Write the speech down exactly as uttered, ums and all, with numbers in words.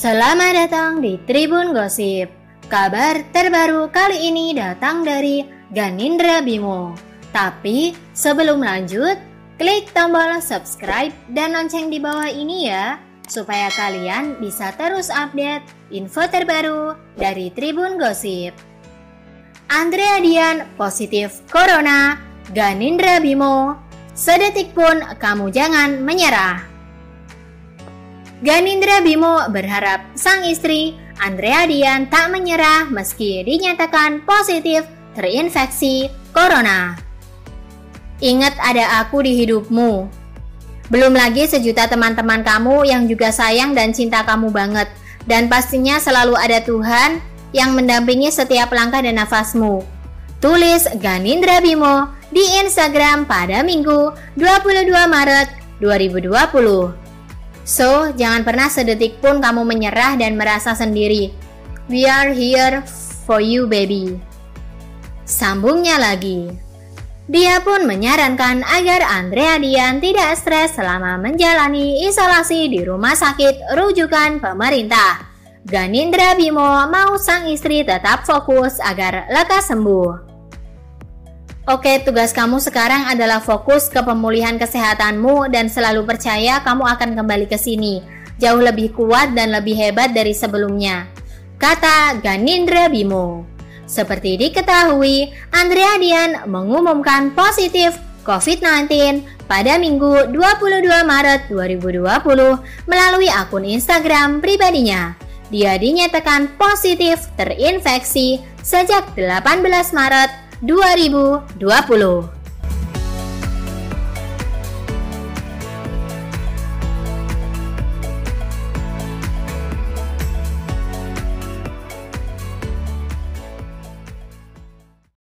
Selamat datang di Tribun Gosip. Kabar terbaru kali ini datang dari Ganindra Bimo. Tapi sebelum lanjut, klik tombol subscribe dan lonceng di bawah ini ya, supaya kalian bisa terus update info terbaru dari Tribun Gosip. Andrea Dian positif corona, Ganindra Bimo, sedetik pun kamu jangan menyerah. Ganindra Bimo berharap sang istri Andrea Dian tak menyerah meski dinyatakan positif terinfeksi corona. Ingat ada aku di hidupmu. Belum lagi sejuta teman-teman kamu yang juga sayang dan cinta kamu banget. Dan pastinya selalu ada Tuhan yang mendampingi setiap langkah dan nafasmu. Tulis Ganindra Bimo di Instagram pada Minggu dua puluh dua Maret dua ribu dua puluh. So, jangan pernah sedetik pun kamu menyerah dan merasa sendiri. We are here for you, baby. Sambungnya lagi. Dia pun menyarankan agar Andrea Dian tidak stres selama menjalani isolasi di rumah sakit rujukan pemerintah. Ganindra Bimo mau sang istri tetap fokus agar lekas sembuh. Oke, tugas kamu sekarang adalah fokus ke pemulihan kesehatanmu dan selalu percaya kamu akan kembali ke sini, jauh lebih kuat dan lebih hebat dari sebelumnya, kata Ganindra Bimo. Seperti diketahui, Andrea Dian mengumumkan positif covid sembilan belas pada Minggu dua puluh dua Maret dua ribu dua puluh melalui akun Instagram pribadinya. Dia dinyatakan positif terinfeksi sejak delapan belas Maret dua ribu dua puluh.